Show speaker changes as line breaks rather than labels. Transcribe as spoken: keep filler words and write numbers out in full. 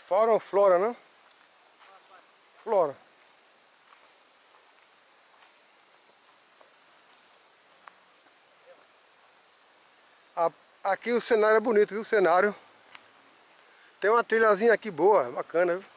Fauna ou flora, né? Flora. Aqui o cenário é bonito, viu? O cenário. Tem uma trilhazinha aqui boa, bacana, viu?